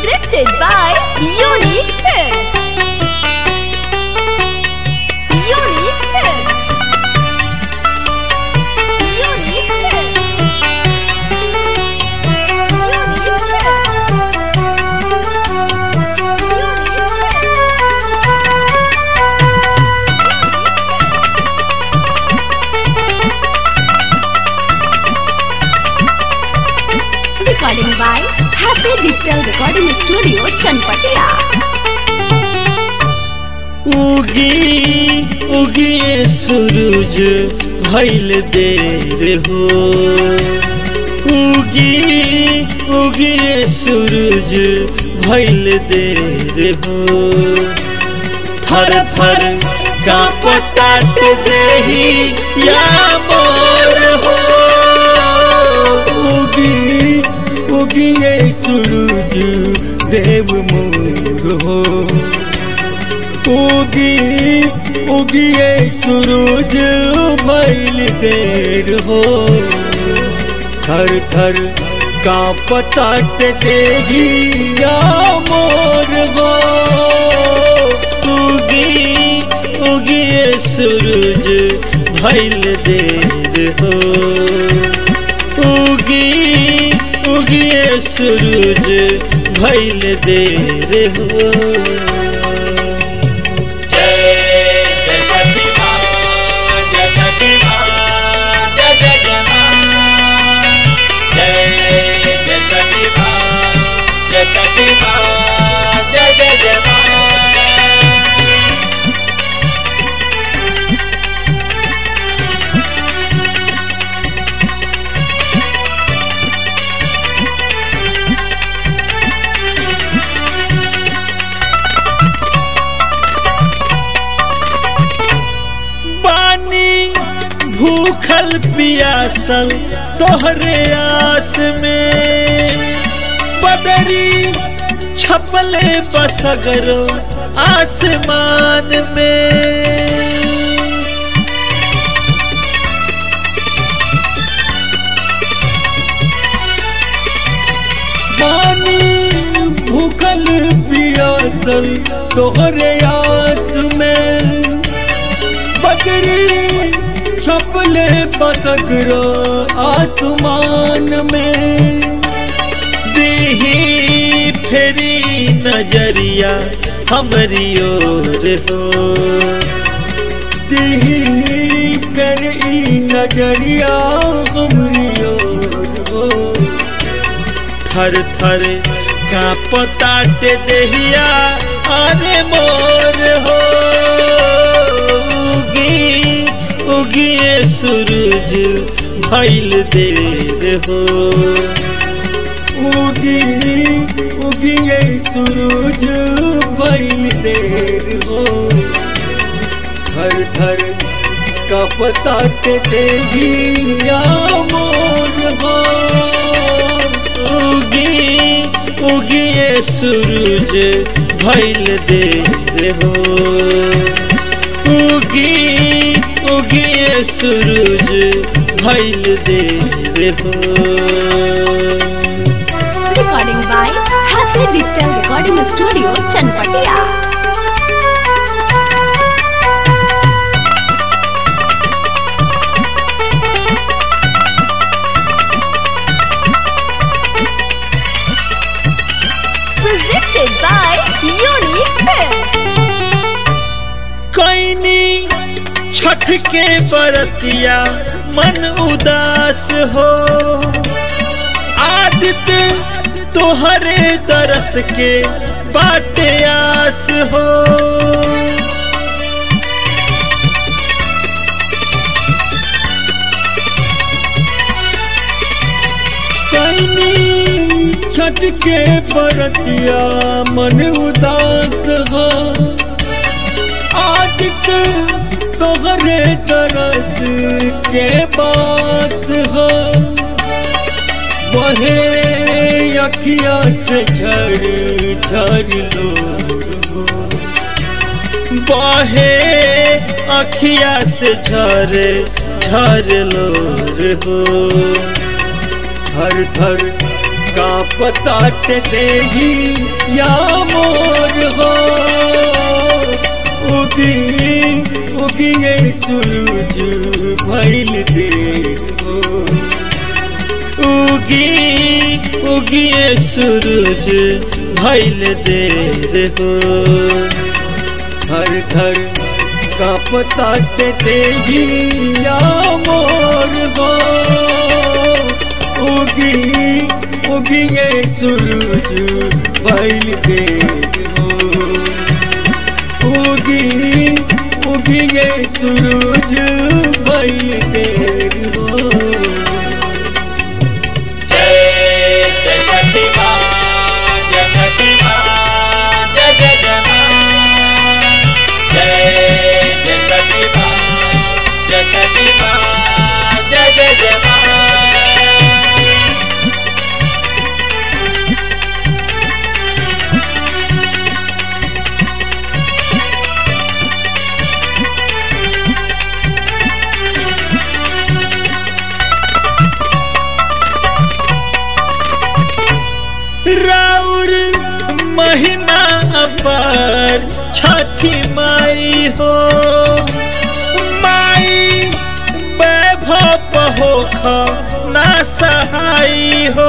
Presented by Unique Films. Unique Films. Unique Films. Unique Films. Recording by Happy Digital Recording Studio, Chanpatia. उगी उगी सूरज भइल देर हो, उगी उगी सूरज भइल देर हो। थर थर कांपताट देहि या मोर हो, उगी उगी सूरज देव मोर हो। उगी उगी सूरज भइल देर हो। थर थर कांपताट देहि या मोर हो, उगी उगी सूरज भइल देर हो। उगी उगी सूरज भइल देर हो। भूखल पियासल तोहरे आस में, बदरी छपले बसगरो आसमान में। पानी भूखल पियासल तोहरे आस में, बदरी छपले बसगरो आसमान में। दीही फेरी नजरिया हमरी ओर हो, दीही फेरी नजरिया हमरी ओर हो। थर थर कांपताट देहिया अरे मोर हो, उगी सूरज भइल देर हो। उगी उगी सूरज भइल देर हो। थर थर कांपताट देहि या मोर हो, उगी उगी सूरज भइल देर हो। उगी उगी सूरज भइल देर हो। Recording by Happy Digital Recording Studio, Chanpatia. Presented by Unique Films. कैनी छठ के बरतिया मन उदास हो, आदित्य तोहरे दरस के बाटे आस हो। कैनी छठ के बरतिया मन उदास हो, आदित्य तोहरे तरस के पास हो। बहे अखिया से झर झर लोर हो, बहे अखिया से झर झर लोर हो। थर थर का पताट देही या मोर हो उगी उगी ये सूरज भइल देर हो उगी उगी ये सूरज भइल देर हो हर घर का पताट देही या मोर हो उगी उगी ये सूरज भइल देर हो उगी उगी ये सूरज भइल देर हो राउर महिमा अपार छठी माई हो माई वैभव होख ना सहाई हो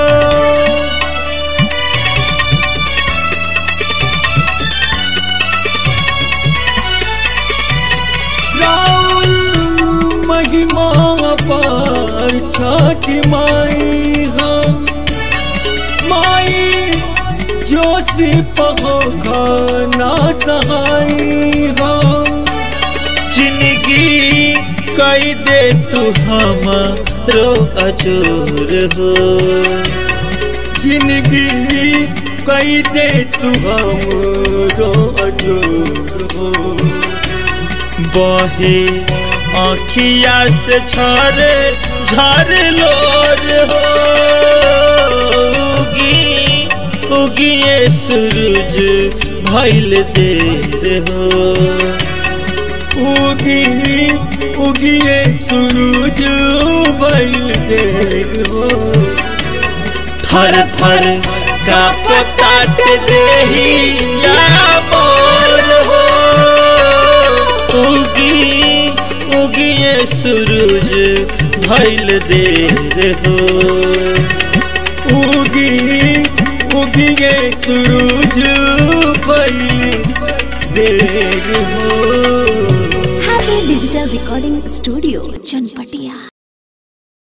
राउर महिमा अपार छठी माई हो माई जोशी पहोखा ना सहाई हो जिंदगी कई दे तू हमारो अजूर हो जिंदगी कई दे तू हमरो अजूर हो बहे आँखिया से झरे झरे लोर हो उगी ये सूरज भइल देर हो उगी उगी ये सूरज भइल देर हो थर थर का पताट देही या मोर हो उगी उगी ये सूरज भइल देर हो उगी उगी ये सूरज भइल देर हो। Happy digital recording studio Chanpatia.